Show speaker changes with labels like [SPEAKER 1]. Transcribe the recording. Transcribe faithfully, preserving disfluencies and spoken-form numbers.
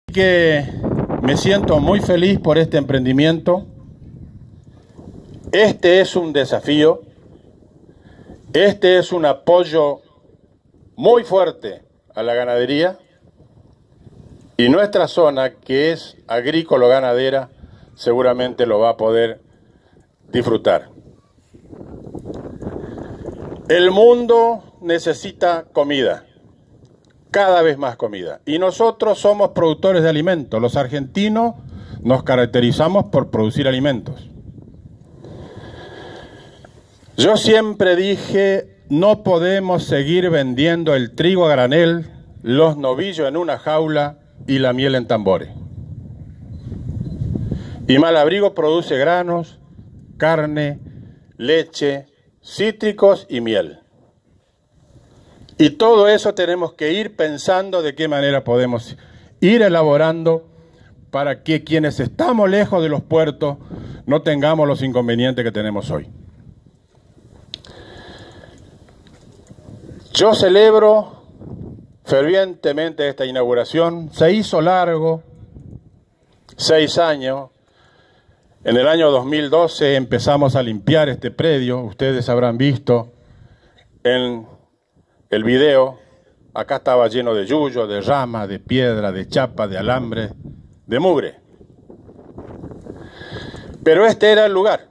[SPEAKER 1] Que me siento muy feliz por este emprendimiento. Este es un desafío, este es un apoyo muy fuerte a la ganadería, y nuestra zona, que es agrícola-ganadera, seguramente lo va a poder disfrutar. El mundo necesita comida, cada vez más comida, y nosotros somos productores de alimentos. Los argentinos nos caracterizamos por producir alimentos. Yo siempre dije, no podemos seguir vendiendo el trigo a granel, los novillos en una jaula y la miel en tambores. Y Malabrigo produce granos, carne, leche, cítricos y miel. Y todo eso tenemos que ir pensando de qué manera podemos ir elaborando para que quienes estamos lejos de los puertos no tengamos los inconvenientes que tenemos hoy. Yo celebro fervientemente esta inauguración. Se hizo largo, seis años. En el año dos mil doce empezamos a limpiar este predio. Ustedes habrán visto en el video, acá estaba lleno de yuyo, de rama, de piedra, de chapa, de alambre, de mugre. Pero este era el lugar.